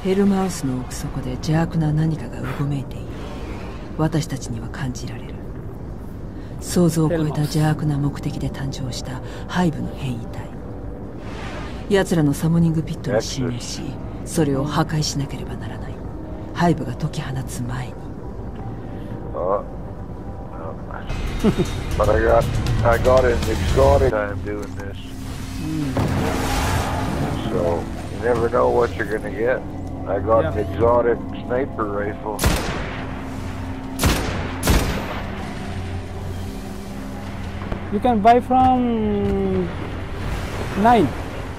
ヘルマウスの奥底で邪悪な何かがうごめいている。私たちには感じられる。想像を超えた邪悪な目的で誕生したハイブの変異体。奴らのサモニングピットに侵入し、それを破壊しなければならない。ハイブが解き放つ前に。 But I got an exotic time doing this. So you never know what you're gonna get. I got an exotic sniper rifle. You can buy from 9.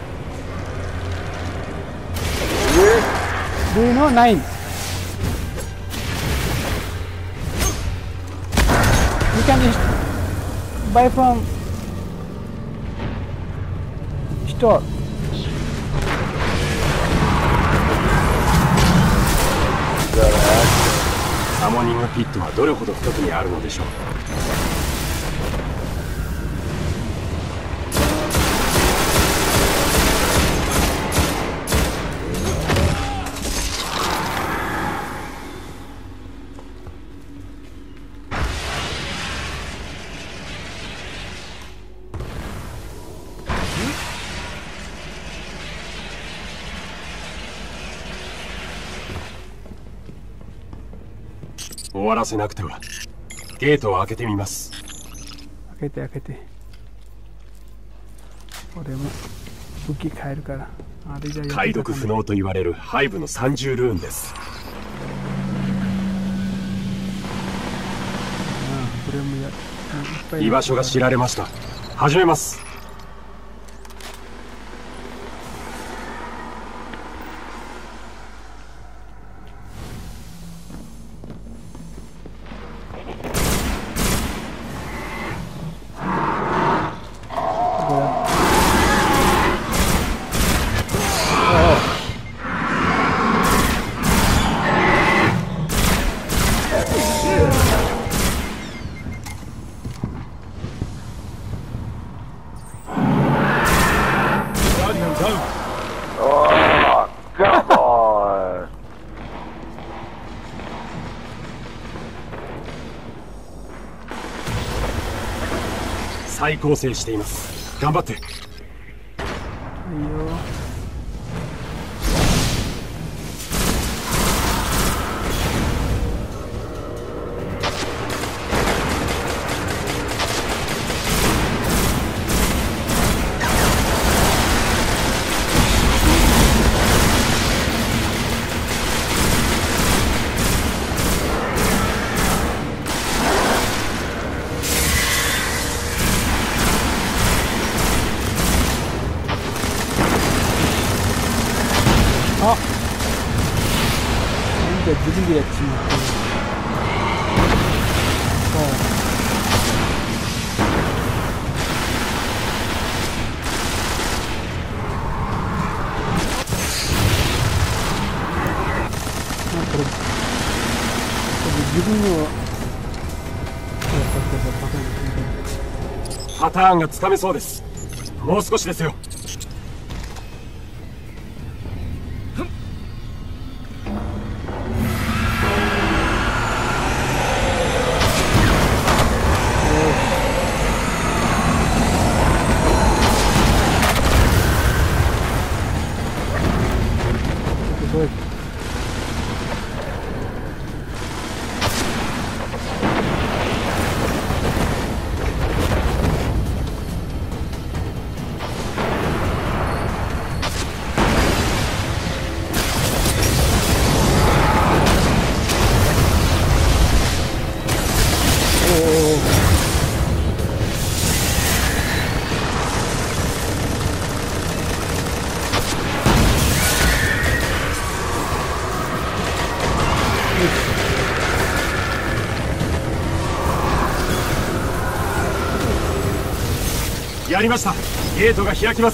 Do you know 9? You can just buy from store. サモニングピットはどれほど深くにあるのでしょう。終わらせなくては。ゲートを開けてみます。 開けて。俺も武器変えるから。あれじゃ解読不能と言われるハイブの30ルーンです。 これも居場所が知られました。始めます。再構成しています。頑張って。いいよ。 自分でやっちまってる。これ自分のパターンがつかめそうです。もう少しですよ。やりました。ゲートが開きます。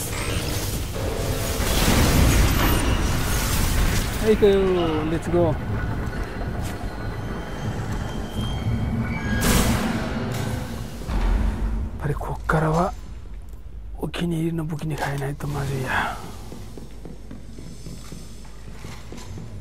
はい、レッツゴー。ぱりこっからはお気に入りの武器に変えないとまずいや。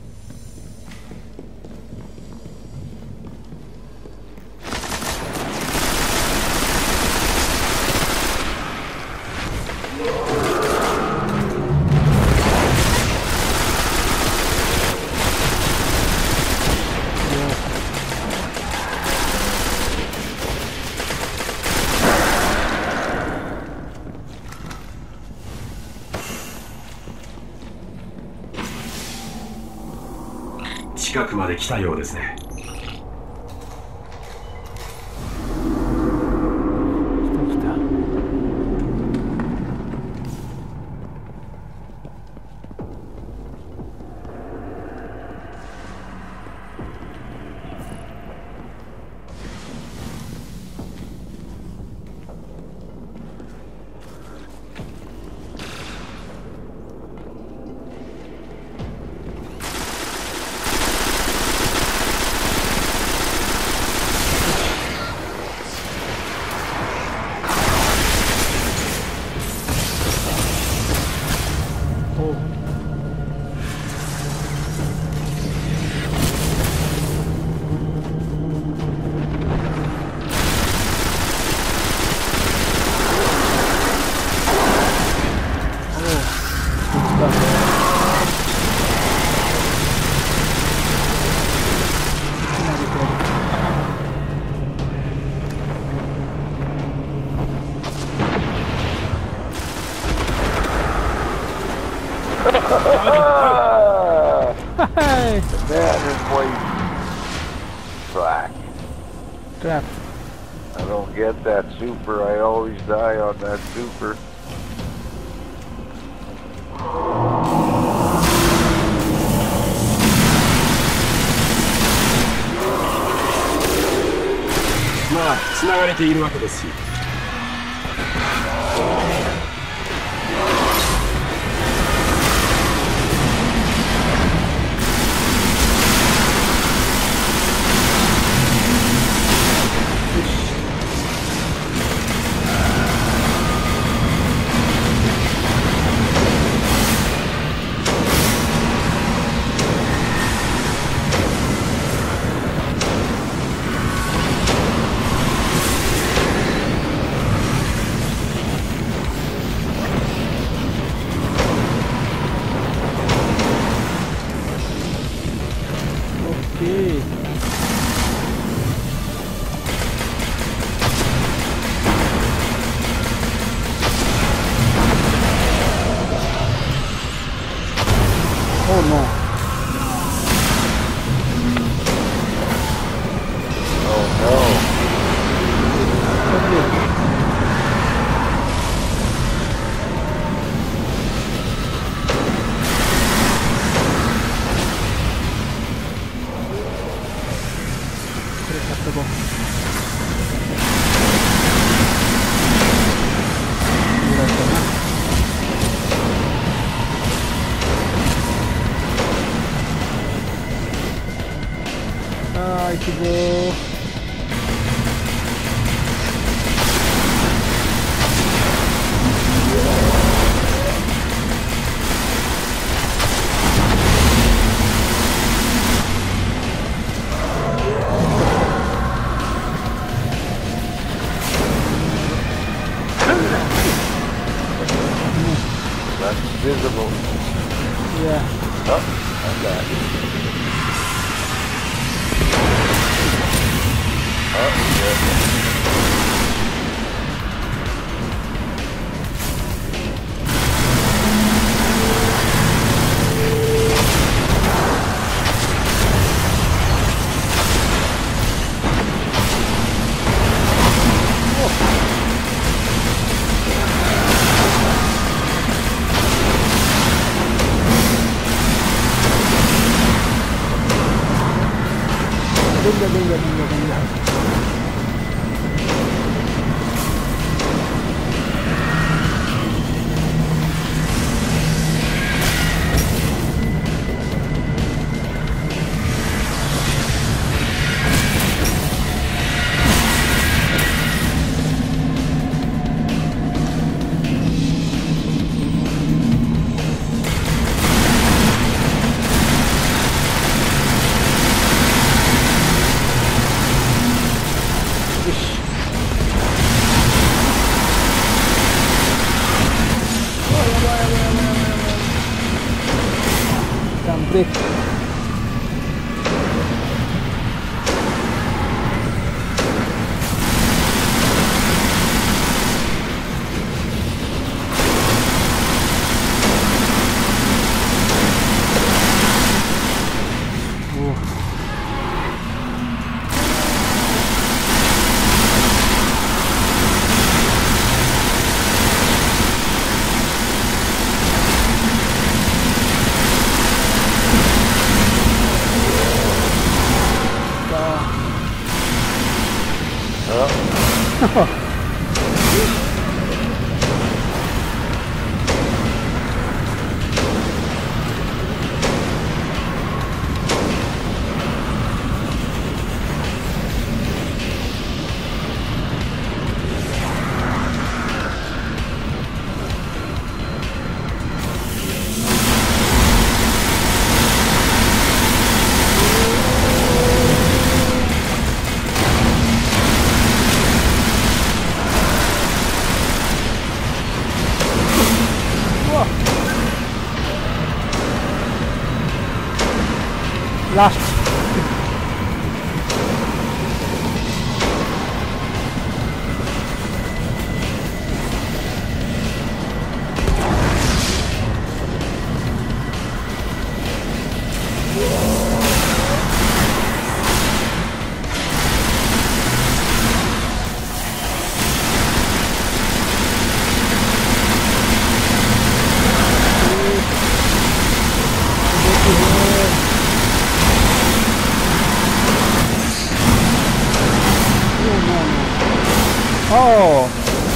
近くまで来たようですね。 来た。 The man is waiting. Fuck. Trap. I don't get that super. I always die on that super. まあ繋がれているわけですし。 Oh no. Oh no. Ah, que bom. That's visible. Yeah. Oh, I'm back. Oh, yeah. Venga. Kampret. Oh. ラスト。Oh.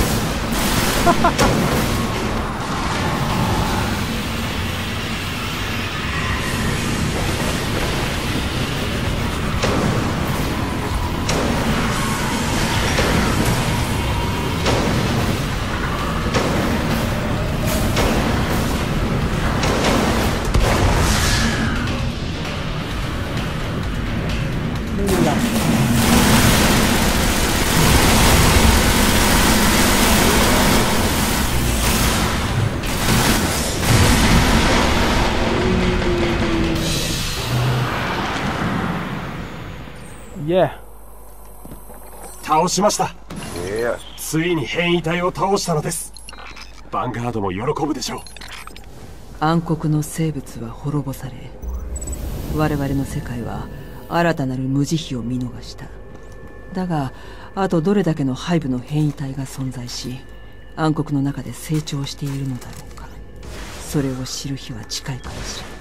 Yeah. 倒しました。 Yes. ついに変異体を倒したのです。ヴァンガードも喜ぶでしょう。 暗黒の生物は滅ぼされ、我々の世界は新たなる無慈悲を見逃した。だがあとどれだけのハイブの変異体が存在し、暗黒の中で成長しているのだろうか。それを知る日は近いかもしれない。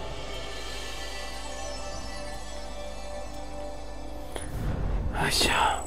よいしょ。